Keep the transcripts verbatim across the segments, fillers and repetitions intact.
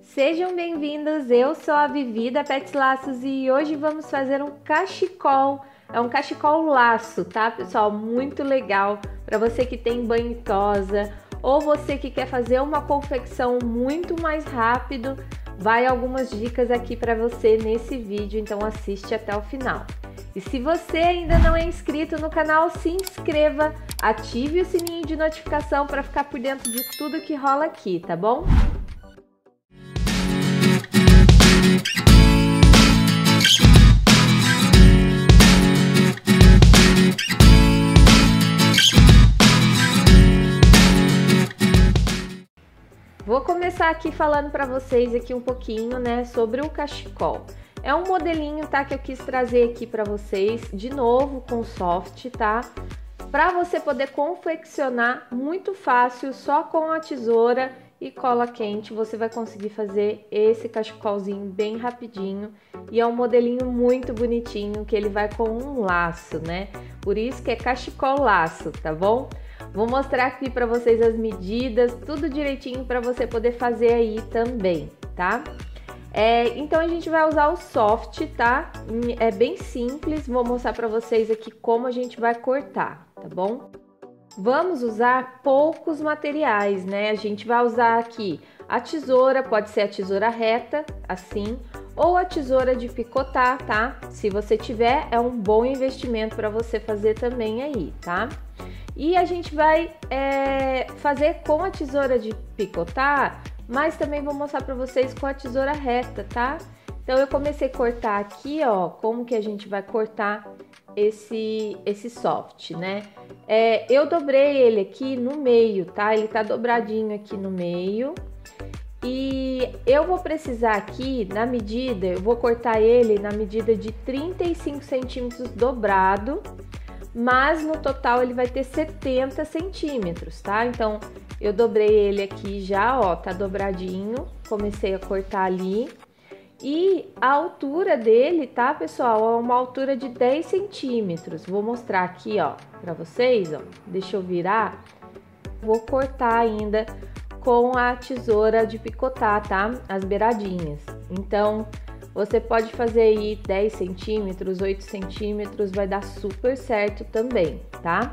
Sejam bem-vindos, eu sou a Vivi da Pets Laços e hoje vamos fazer um cachecol. É um cachecol laço, tá, pessoal? Muito legal para você que tem banho e tosa ou você que quer fazer uma confecção muito mais rápido. Vai algumas dicas aqui para você nesse vídeo, então assiste até o final. E se você ainda não é inscrito no canal, se inscreva, ative o sininho de notificação para ficar por dentro de tudo que rola aqui, tá bom? Vou começar aqui falando para vocês aqui um pouquinho, né, sobre o cachecol. É um modelinho, tá, que eu quis trazer aqui para vocês, de novo com soft, tá? Para você poder confeccionar muito fácil, só com a tesoura e cola quente, você vai conseguir fazer esse cachecolzinho bem rapidinho. E é um modelinho muito bonitinho, que ele vai com um laço, né? Por isso que é cachecol laço, tá bom? Vou mostrar aqui para vocês as medidas, tudo direitinho para você poder fazer aí também, tá? É, então a gente vai usar o soft, tá? É bem simples, vou mostrar para vocês aqui como a gente vai cortar, tá bom? Vamos usar poucos materiais, né? A gente vai usar aqui a tesoura, pode ser a tesoura reta, assim, ou a tesoura de picotar, tá? Se você tiver, é um bom investimento para você fazer também aí, tá? E a gente vai é, fazer com a tesoura de picotar, mas também vou mostrar para vocês com a tesoura reta, tá? Então eu comecei a cortar aqui, ó, como que a gente vai cortar esse, esse soft, né? É, eu dobrei ele aqui no meio, tá? Ele tá dobradinho aqui no meio. E eu vou precisar aqui, na medida, eu vou cortar ele na medida de trinta e cinco centímetros dobrado, mas no total ele vai ter setenta centímetros, tá? Então, eu dobrei ele aqui já, ó, tá dobradinho, comecei a cortar ali. E a altura dele, tá, pessoal, é uma altura de dez centímetros. Vou mostrar aqui, ó, pra vocês, ó. Deixa eu virar. Vou cortar ainda com a tesoura de picotar, tá? As beiradinhas. Então, você pode fazer aí dez centímetros, oito centímetros, vai dar super certo também, tá?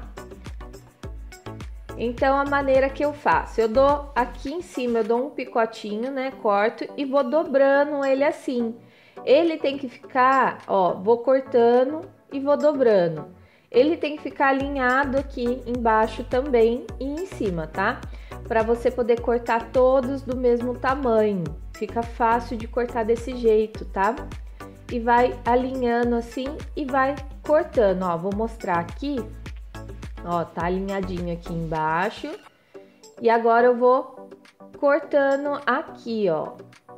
Então, a maneira que eu faço, eu dou aqui em cima, eu dou um picotinho, né, corto e vou dobrando ele assim. Ele tem que ficar, ó, vou cortando e vou dobrando. Ele tem que ficar alinhado aqui embaixo também e em cima, tá? Para você poder cortar todos do mesmo tamanho. Fica fácil de cortar desse jeito, tá? E vai alinhando assim e vai cortando, ó, vou mostrar aqui. Ó, tá alinhadinho aqui embaixo. E agora eu vou cortando aqui, ó.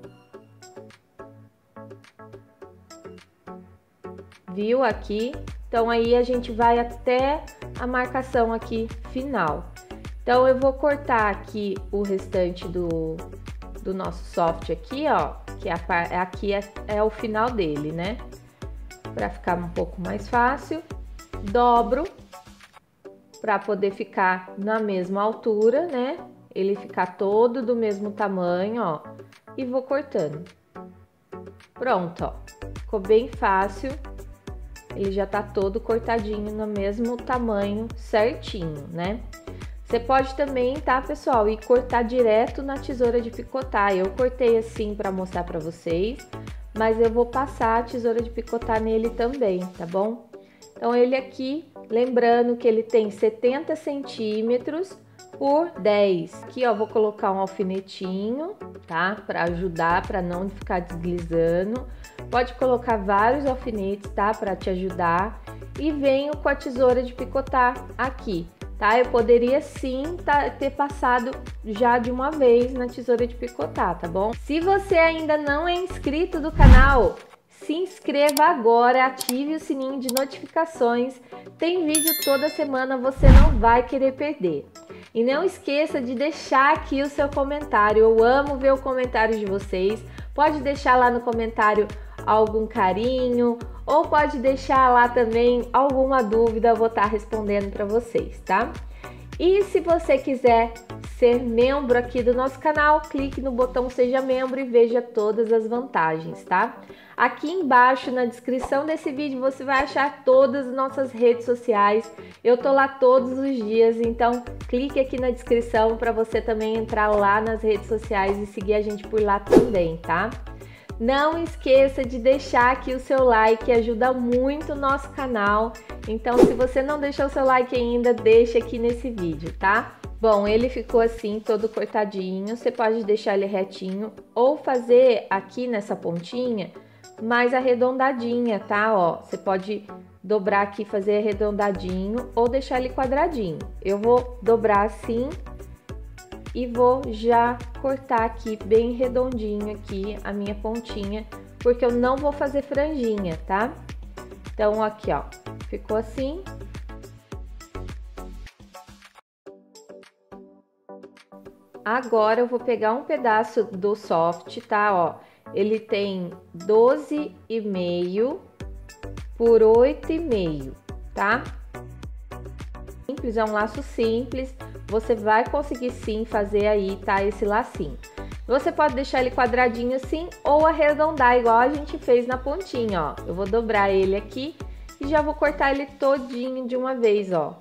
Viu aqui? Então, aí a gente vai até a marcação aqui final. Então, eu vou cortar aqui o restante do, do nosso soft aqui, ó. Que a, aqui é, é o final dele, né? Pra ficar um pouco mais fácil. Dobro. Para poder ficar na mesma altura, né? Ele ficar todo do mesmo tamanho, ó. E vou cortando. Pronto, ó. Ficou bem fácil. Ele já tá todo cortadinho no mesmo tamanho certinho, né? Você pode também, tá, pessoal, ir cortar direto na tesoura de picotar. Eu cortei assim para mostrar para vocês, mas eu vou passar a tesoura de picotar nele também, tá bom? Então, ele aqui, lembrando que ele tem setenta centímetros por dez. Aqui, ó, vou colocar um alfinetinho, tá? Para ajudar, para não ficar deslizando. Pode colocar vários alfinetes, tá? Para te ajudar. E venho com a tesoura de picotar aqui, tá? Eu poderia sim tá, ter passado já de uma vez na tesoura de picotar, tá bom? Se você ainda não é inscrito do canal, se inscreva agora, ative o sininho de notificações. Tem vídeo toda semana, você não vai querer perder. E não esqueça de deixar aqui o seu comentário. Eu amo ver o comentário de vocês. Pode deixar lá no comentário algum carinho ou pode deixar lá também alguma dúvida, eu vou estar respondendo para vocês, tá? E se você quiser ser membro aqui do nosso canal, clique no botão Seja Membro e veja todas as vantagens, tá? Aqui embaixo na descrição desse vídeo você vai achar todas as nossas redes sociais. Eu tô lá todos os dias, então clique aqui na descrição para você também entrar lá nas redes sociais e seguir a gente por lá também, tá? Não esqueça de deixar aqui o seu like, ajuda muito o nosso canal. Então, se você não deixou o seu like ainda, deixa aqui nesse vídeo, tá? Bom, ele ficou assim, todo cortadinho. Você pode deixar ele retinho ou fazer aqui nessa pontinha mais arredondadinha, tá? Ó, você pode dobrar aqui, fazer arredondadinho ou deixar ele quadradinho. Eu vou dobrar assim e vou já cortar aqui bem redondinho aqui a minha pontinha, porque eu não vou fazer franjinha, tá? Então, aqui, ó, ficou assim. Agora eu vou pegar um pedaço do soft, tá? Ó, ele tem doze e meio por oito e meio, tá? Simples, é um laço simples. Você vai conseguir sim fazer aí, tá? Esse lacinho. Você pode deixar ele quadradinho assim ou arredondar igual a gente fez na pontinha, ó. Eu vou dobrar ele aqui e já vou cortar ele todinho de uma vez, ó.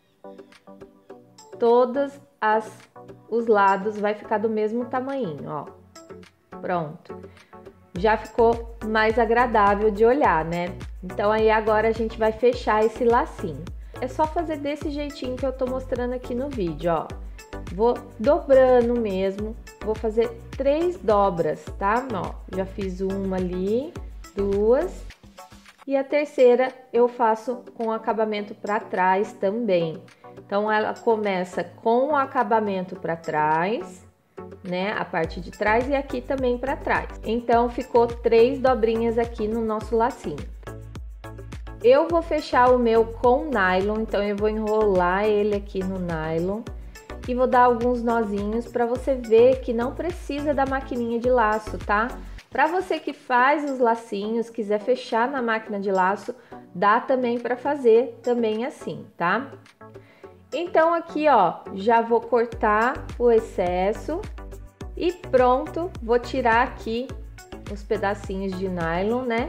Todas as os lados vai ficar do mesmo tamanho, ó. Pronto. Já ficou mais agradável de olhar, né? Então aí agora a gente vai fechar esse lacinho. É só fazer desse jeitinho que eu tô mostrando aqui no vídeo, ó. Vou dobrando mesmo, vou fazer três dobras, tá? Ó, já fiz uma ali, duas, e a terceira eu faço com o acabamento para trás também. Então, ela começa com o acabamento para trás, né? A parte de trás e aqui também para trás. Então, ficou três dobrinhas aqui no nosso lacinho. Eu vou fechar o meu com nylon, então eu vou enrolar ele aqui no nylon e vou dar alguns nozinhos para você ver que não precisa da maquininha de laço, tá? Para você que faz os lacinhos, quiser fechar na máquina de laço, dá também para fazer também assim, tá? Então aqui, ó, já vou cortar o excesso e pronto, vou tirar aqui os pedacinhos de nylon, né?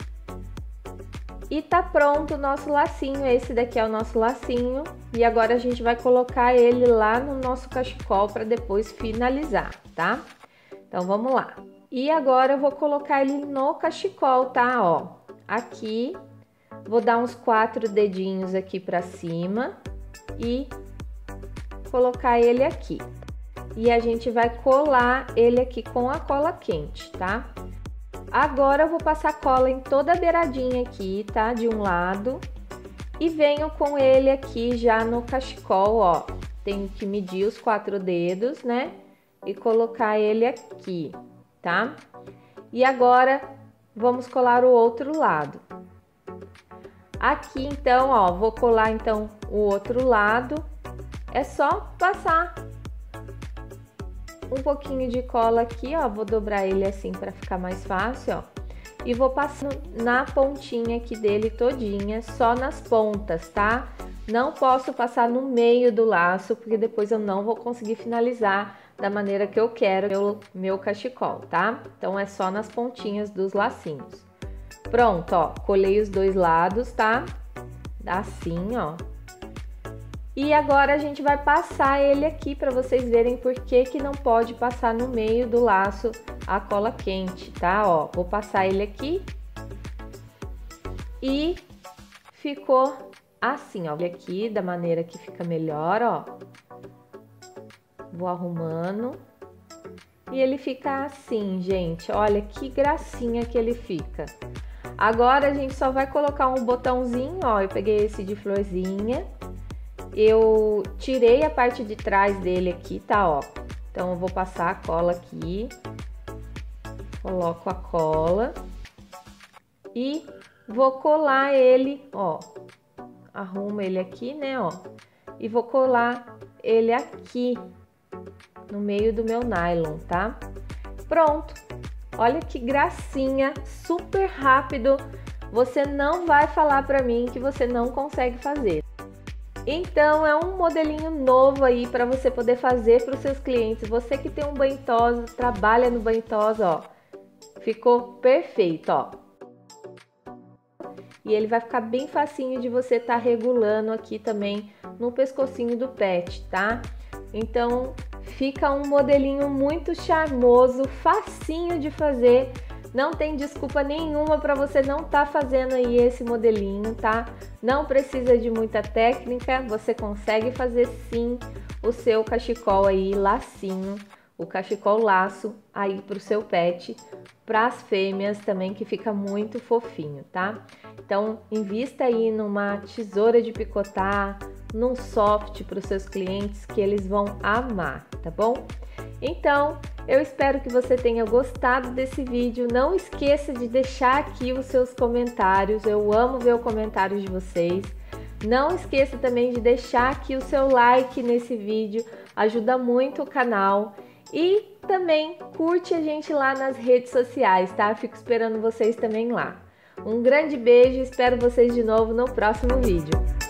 E tá pronto o nosso lacinho, esse daqui é o nosso lacinho. E agora a gente vai colocar ele lá no nosso cachecol para depois finalizar, tá? Então vamos lá. E agora eu vou colocar ele no cachecol, tá? Ó, aqui, vou dar uns quatro dedinhos aqui para cima e colocar ele aqui. E a gente vai colar ele aqui com a cola quente, tá? Agora eu vou passar cola em toda a beiradinha aqui, tá? De um lado. E venho com ele aqui já no cachecol, ó. Tenho que medir os quatro dedos, né? E colocar ele aqui, tá? E agora vamos colar o outro lado. Aqui então, ó, vou colar então o outro lado. É só passar um pouquinho de cola aqui, ó, vou dobrar ele assim para ficar mais fácil, ó. E vou passando na pontinha aqui dele todinha, só nas pontas, tá? Não posso passar no meio do laço, porque depois eu não vou conseguir finalizar da maneira que eu quero meu, meu cachecol, tá? Então é só nas pontinhas dos lacinhos. Pronto, ó, colei os dois lados, tá? Assim, ó. E agora a gente vai passar ele aqui para vocês verem por que que não pode passar no meio do laço a cola quente, tá? Ó, vou passar ele aqui e ficou assim, ó. Olha aqui da maneira que fica melhor, ó. Vou arrumando e ele fica assim, gente. Olha que gracinha que ele fica. Agora a gente só vai colocar um botãozinho, ó. Eu peguei esse de florzinha. Eu tirei a parte de trás dele aqui, tá, ó. Então, eu vou passar a cola aqui. Coloco a cola. E vou colar ele, ó. Arrumo ele aqui, né, ó. E vou colar ele aqui, no meio do meu nylon, tá? Pronto. Olha que gracinha, super rápido. Você não vai falar pra mim que você não consegue fazer. Então é um modelinho novo aí para você poder fazer para os seus clientes. Você que tem um banho tosa, trabalha no banho tosa, ó, ficou perfeito, ó. E ele vai ficar bem facinho de você estar tá regulando aqui também no pescocinho do pet, tá? Então fica um modelinho muito charmoso, facinho de fazer. Não tem desculpa nenhuma para você não estar tá fazendo aí esse modelinho, tá? Não precisa de muita técnica, você consegue fazer sim o seu cachecol aí, lacinho, o cachecol laço aí pro seu pet, para as fêmeas também, que fica muito fofinho, tá? Então, invista aí numa tesoura de picotar, num soft para os seus clientes, que eles vão amar, tá bom? Então, eu espero que você tenha gostado desse vídeo. Não esqueça de deixar aqui os seus comentários. Eu amo ver os comentários de vocês. Não esqueça também de deixar aqui o seu like nesse vídeo. Ajuda muito o canal. E também curte a gente lá nas redes sociais, tá? Fico esperando vocês também lá. Um grande beijo. Espero vocês de novo no próximo vídeo.